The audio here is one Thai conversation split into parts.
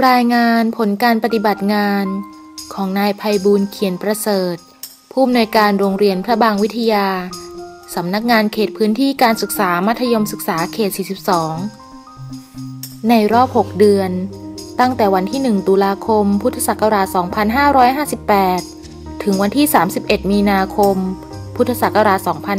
รายงานผลการปฏิบัติงานของนายไพบูลย์เขียนประเสริฐผู้อำนวยการโรงเรียนพระบางวิทยาสำนักงานเขตพื้นที่การศึกษามัธยมศึกษาเขต 42 ในรอบ 6 เดือนตั้งแต่วันที่ 1 ตุลาคม พุทธศักราช 2558 ถึงวันที่ 31 มีนาคม พุทธศักราช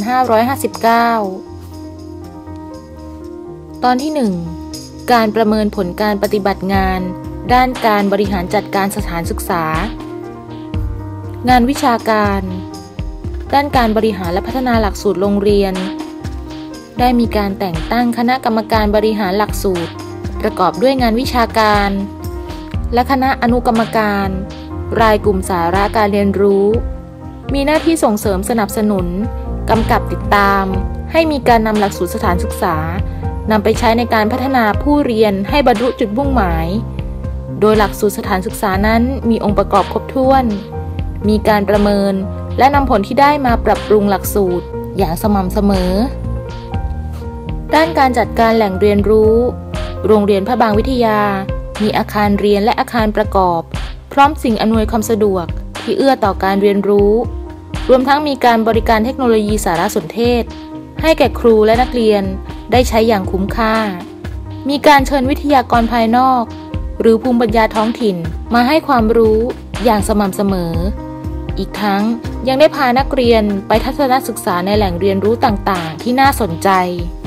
2559 ตอนที่ 1 การประเมินผลการปฏิบัติงานด้านการบริหารจัดการสถานศึกษางานวิชาการด้านการบริหารและพัฒนาหลักสูตรโรงเรียนได้มีการแต่งตั้งคณะกรรมการบริหารหลักสูตรประกอบด้วยงานวิชาการและคณะอนุกรรมการรายกลุ่มสาระการเรียนรู้มีหน้าที่ส่งเสริมสนับสนุนกำกับติดตามให้มีการนำหลักสูตรสถานศึกษานำไปใช้ในการพัฒนาผู้เรียนให้บรรลุจุดมุ่งหมายโดยหลักสูตรสถานศึกษานั้นมีองค์ประกอบครบถ้วนมีการประเมินและนำผลที่ได้มาปรับปรุงหลักสูตรอย่างสม่ำเสมอด้านการจัดการแหล่งเรียนรู้โรงเรียนพระบางวิทยามีอาคารเรียนและอาคารประกอบพร้อมสิ่งอำนวยความสะดวกที่เอื้อต่อการเรียนรู้รวมทั้งมีการบริการเทคโนโลยีสารสนเทศให้แก่ครูและนักเรียนได้ใช้อย่างคุ้มค่ามีการเชิญวิทยากรภายนอกหรือภูมิปัญญาท้องถิ่นมาให้ความรู้อย่างสม่ำเสมออีกทั้งยังได้พานักเรียนไปทัศนศึกษาในแหล่งเรียนรู้ต่างๆที่น่าสนใจ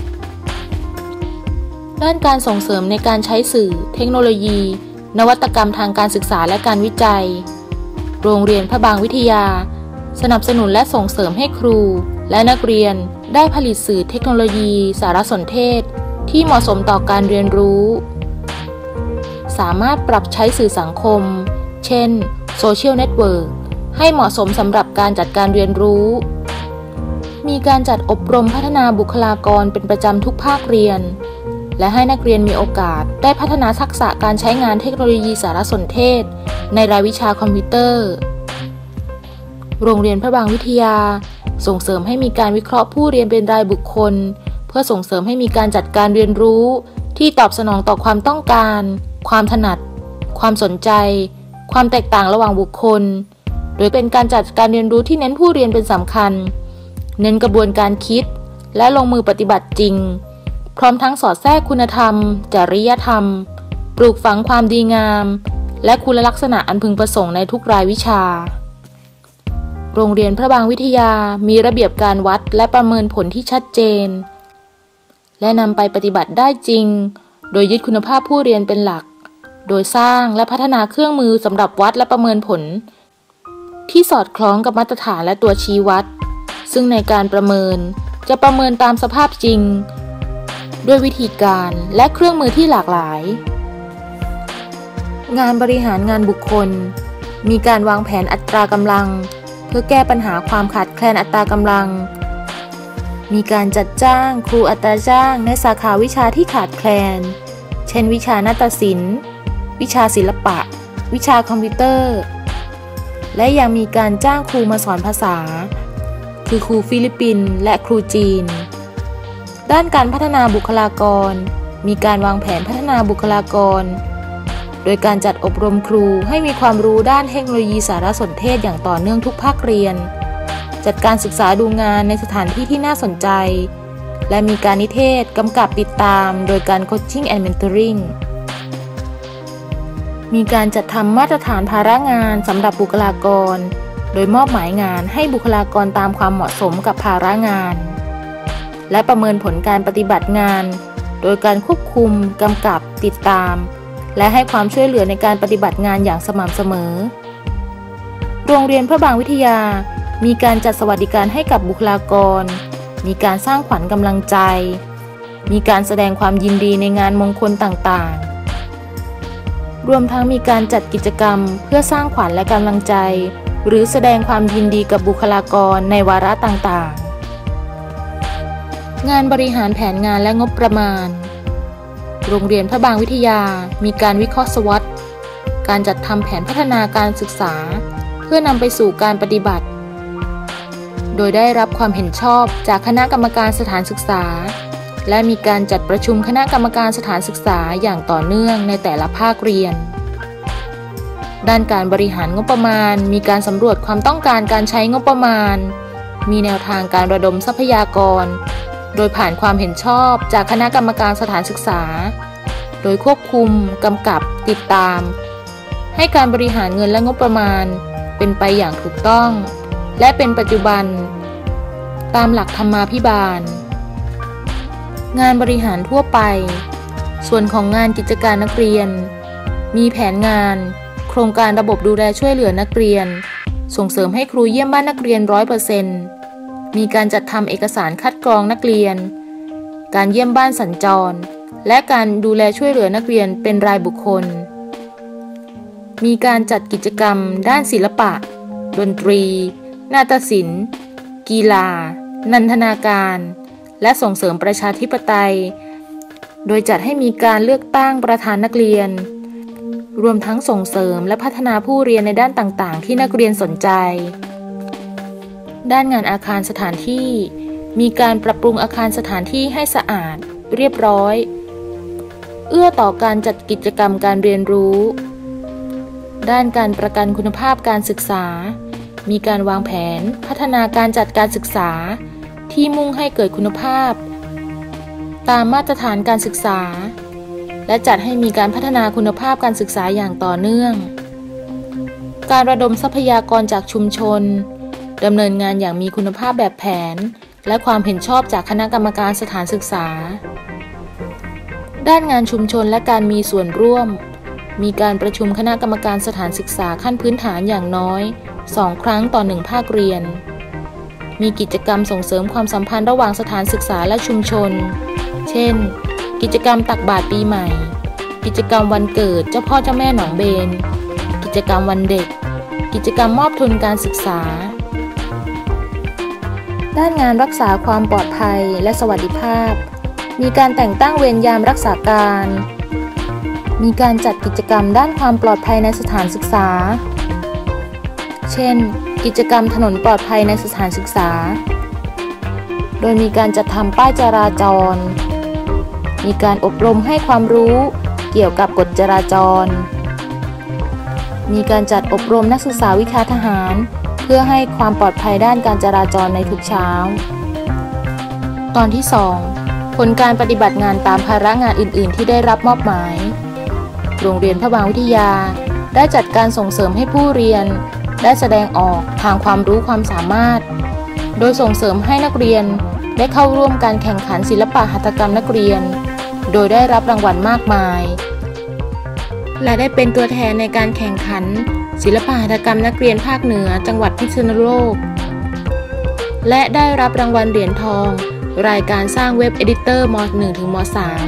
ด้านการส่งเสริมในการใช้สื่อเทคโนโลยีนวัตกรรมทางการศึกษาและการวิจัยโรงเรียนพระบางวิทยาสนับสนุนและส่งเสริมให้ครูและนักเรียนได้ผลิตสื่อเทคโนโลยีสารสนเทศที่เหมาะสมต่อการเรียนรู้สามารถปรับใช้สื่อสังคมเช่นโซเชียลเน็ตเวิร์กให้เหมาะสมสำหรับการจัดการเรียนรู้มีการจัดอบรมพัฒนาบุคลากรเป็นประจำทุกภาคเรียนและให้นักเรียนมีโอกาสได้พัฒนาทักษะการใช้งานเทคโนโลยีสารสนเทศในรายวิชาคอมพิวเตอร์โรงเรียนพระบางวิทยาส่งเสริมให้มีการวิเคราะห์ผู้เรียนเป็นรายบุคคลเพื่อส่งเสริมให้มีการจัดการเรียนรู้ที่ตอบสนองต่อความต้องการความถนัดความสนใจความแตกต่างระหว่างบุคคลโดยเป็นการจัดการเรียนรู้ที่เน้นผู้เรียนเป็นสำคัญเน้นกระบวนการคิดและลงมือปฏิบัติจริงพร้อมทั้งสอดแทรกคุณธรรมจริยธรรมปลูกฝังความดีงามและคุณลักษณะอันพึงประสงค์ในทุกรายวิชาโรงเรียนพระบางวิทยามีระเบียบการวัดและประเมินผลที่ชัดเจนและนำไปปฏิบัติได้จริงโดยยึดคุณภาพผู้เรียนเป็นหลักโดยสร้างและพัฒนาเครื่องมือสำหรับวัดและประเมินผลที่สอดคล้องกับมาตรฐานและตัวชี้วัดซึ่งในการประเมินจะประเมินตามสภาพจริงด้วยวิธีการและเครื่องมือที่หลากหลายงานบริหารงานบุคคลมีการวางแผนอัตรากำลังเพื่อแก้ปัญหาความขาดแคลนอัตรากำลังมีการจัดจ้างครูอัตราจ้างในสาขาวิชาที่ขาดแคลนเช่นวิชานาฏศิลป์วิชาศิลปะวิชาคอมพิวเตอร์และยังมีการจ้างครูมาสอนภาษาคือครูฟิลิปปินส์และครูจีนด้านการพัฒนาบุคลากรมีการวางแผนพัฒนาบุคลากรโดยการจัดอบรมครูให้มีความรู้ด้านเทคโนโลยีสารสนเทศอย่างต่อเนื่องทุกภาคเรียนจัดการศึกษาดูงานในสถานที่ที่น่าสนใจและมีการนิเทศกำกับติดตามโดยการ Coaching and Mentoring มีการจัดทำมาตรฐานภาระงานสำหรับบุคลากรโดยมอบหมายงานให้บุคลากรตามความเหมาะสมกับภาระงานและประเมินผลการปฏิบัติงานโดยการควบคุมกำกับติดตามและให้ความช่วยเหลือในการปฏิบัติงานอย่างสม่ำเสมอโรงเรียนพระบางวิทยามีการจัดสวัสดิการให้กับบุคลากรมีการสร้างขวัญกำลังใจมีการแสดงความยินดีในงานมงคลต่างๆรวมทั้งมีการจัดกิจกรรมเพื่อสร้างขวัญและกำลังใจหรือแสดงความยินดีกับบุคลากรในวาระต่างๆงานบริหารแผนงานและงบประมาณโรงเรียนพระบางวิทยามีการวิเคราะห์ SWOT การจัดทำแผนพัฒนาการศึกษาเพื่อนำไปสู่การปฏิบัติโดยได้รับความเห็นชอบจากคณะกรรมการสถานศึกษาและมีการจัดประชุมคณะกรรมการสถานศึกษาอย่างต่อเนื่องในแต่ละภาคเรียนด้านการบริหารงบประมาณมีการสำรวจความต้องการการใช้งบประมาณมีแนวทางการระดมทรัพยากรโดยผ่านความเห็นชอบจากคณะกรรมการสถานศึกษาโดยควบคุมกำกับติดตามให้การบริหารเงินและงบประมาณเป็นไปอย่างถูกต้องและเป็นปัจจุบันตามหลักธรรมาภิบาลงานบริหารทั่วไปส่วนของงานกิจการนักเรียนมีแผนงานโครงการระบบดูแลช่วยเหลือนักเรียนส่งเสริมให้ครูเยี่ยมบ้านนักเรียน 100% มีการจัดทำเอกสารคัดกรองนักเรียนการเยี่ยมบ้านสัญจรและการดูแลช่วยเหลือนักเรียนเป็นรายบุคคลมีการจัดกิจกรรมด้านศิลปะดนตรีนาฏศิลป์กีฬานันทนาการและส่งเสริมประชาธิปไตยโดยจัดให้มีการเลือกตั้งประธานนักเรียนรวมทั้งส่งเสริมและพัฒนาผู้เรียนในด้านต่างๆที่นักเรียนสนใจด้านงานอาคารสถานที่มีการปรับปรุงอาคารสถานที่ให้สะอาดเรียบร้อยเอื้อต่อการจัดกิจกรรมการเรียนรู้ด้านการประกันคุณภาพการศึกษามีการวางแผนพัฒนาการจัดการศึกษาที่มุ่งให้เกิดคุณภาพตามมาตรฐานการศึกษาและจัดให้มีการพัฒนาคุณภาพการศึกษาอย่างต่อเนื่องการระดมทรัพยากรจากชุมชนดำเนินงานอย่างมีคุณภาพแบบแผนและความเห็นชอบจากคณะกรรมการสถานศึกษาด้านงานชุมชนและการมีส่วนร่วมมีการประชุมคณะกรรมการสถานศึกษาขั้นพื้นฐานอย่างน้อย2 ครั้งต่อ1ภาคเรียนมีกิจกรรมส่งเสริมความสัมพันธ์ระหว่างสถานศึกษาและชุมชนเช่นกิจกรรมตักบาตรปีใหม่กิจกรรมวันเกิดเจ้าพ่อเจ้าแม่หนองเบญกิจกรรมวันเด็กกิจกรรมมอบทุนการศึกษาด้านงานรักษาความปลอดภัยและสวัสดิภาพมีการแต่งตั้งเวรยามรักษาการมีการจัดกิจกรรมด้านความปลอดภัยในสถานศึกษาเช่นกิจกรรมถนนปลอดภัยในสถานศึกษาโดยมีการจัดทำป้ายจราจรมีการอบรมให้ความรู้เกี่ยวกับกฎจราจรมีการจัดอบรมนักศึกษาวิชาทหารเพื่อให้ความปลอดภัยด้านการจราจรในทุกเช้าตอนที่ 2 ผลการปฏิบัติงานตามภาระงานอื่นๆที่ได้รับมอบหมายโรงเรียนพระบางวิทยาได้จัดการส่งเสริมให้ผู้เรียนได้แสดงออกทางความรู้ความสามารถโดยส่งเสริมให้นักเรียนได้เข้าร่วมการแข่งขันศิลปะหัตถกรรมนักเรียนโดยได้รับรางวัลมากมายและได้เป็นตัวแทนในการแข่งขันศิลปะหัตถกรรมนักเรียนภาคเหนือจังหวัดพิษณุโลกและได้รับรางวัลเหรียญทองรายการสร้างเว็บเอดิเตอร์ม.1 ถึงม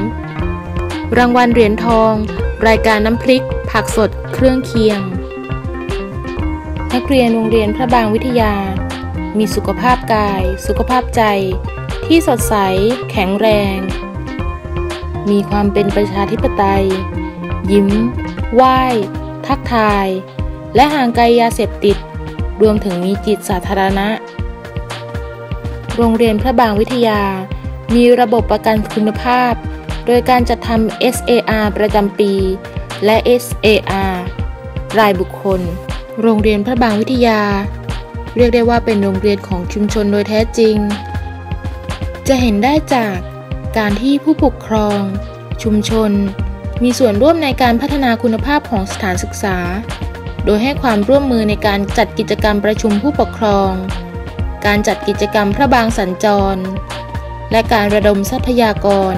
.3 รางวัลเหรียญทองรายการน้ำพริกผักสดเครื่องเคียงนักเรียนโรงเรียนพระบางวิทยามีสุขภาพกายสุขภาพใจที่สดใสแข็งแรงมีความเป็นประชาธิปไตยยิ้มไหว้ทักทายและห่างไกลยาเสพติดรวมถึงมีจิตสาธารณะโรงเรียนพระบางวิทยามีระบบประกันคุณภาพโดยการจัดทำ SAR ประจำปีและ SAR รายบุคคลโรงเรียนพระบางวิทยาเรียกได้ว่าเป็นโรงเรียนของชุมชนโดยแท้จริงจะเห็นได้จากการที่ผู้ปกครองชุมชนมีส่วนร่วมในการพัฒนาคุณภาพของสถานศึกษาโดยให้ความร่วมมือในการจัดกิจกรรมประชุมผู้ปกครองการจัดกิจกรรมพระบางสัญจรและการระดมทรัพยากร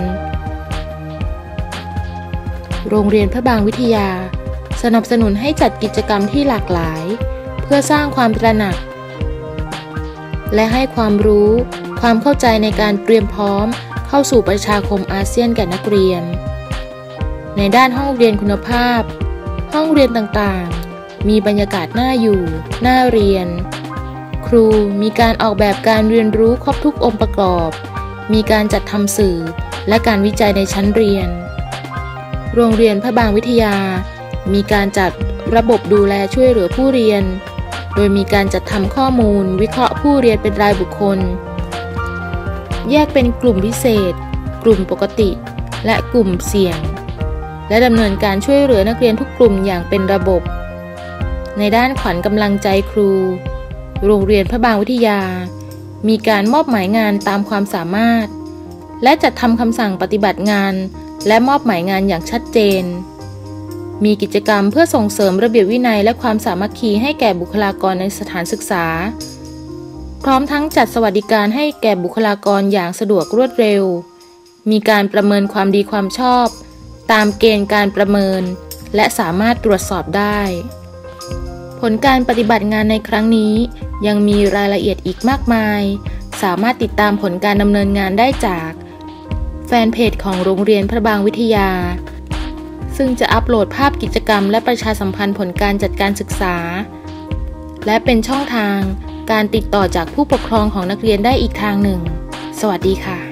โรงเรียนพระบางวิทยาสนับสนุนให้จัดกิจกรรมที่หลากหลายเพื่อสร้างความตระหนักและให้ความรู้ความเข้าใจในการเตรียมพร้อมเข้าสู่ประชาคมอาเซียนแก่นักเรียนในด้านห้องเรียนคุณภาพห้องเรียนต่างๆมีบรรยากาศน่าอยู่น่าเรียนครูมีการออกแบบการเรียนรู้ครบทุกองค์ประกอบมีการจัดทำสื่อและการวิจัยในชั้นเรียนโรงเรียนพระบางวิทยามีการจัดระบบดูแลช่วยเหลือผู้เรียนโดยมีการจัดทำข้อมูลวิเคราะห์ผู้เรียนเป็นรายบุคคลแยกเป็นกลุ่มพิเศษกลุ่มปกติและกลุ่มเสี่ยงและดำเนินการช่วยเหลือนักเรียนทุกกลุ่มอย่างเป็นระบบในด้านขวัญกำลังใจครู โรงเรียนพระบางวิทยามีการมอบหมายงานตามความสามารถและจัดทำคำสั่งปฏิบัติงานและมอบหมายงานอย่างชัดเจนมีกิจกรรมเพื่อส่งเสริมระเบียบวินัยและความสามัคคีให้แก่บุคลากรในสถานศึกษาพร้อมทั้งจัดสวัสดิการให้แก่บุคลากรอย่างสะดวกรวดเร็วมีการประเมินความดีความชอบตามเกณฑ์การประเมินและสามารถตรวจสอบได้ผลการปฏิบัติงานในครั้งนี้ยังมีรายละเอียดอีกมากมายสามารถติดตามผลการดำเนินงานได้จากแฟนเพจของโรงเรียนพระบางวิทยาซึ่งจะอัปโหลดภาพกิจกรรมและประชาสัมพันธ์ผลการจัดการศึกษาและเป็นช่องทางการติดต่อจากผู้ปกครองของนักเรียนได้อีกทางหนึ่งสวัสดีค่ะ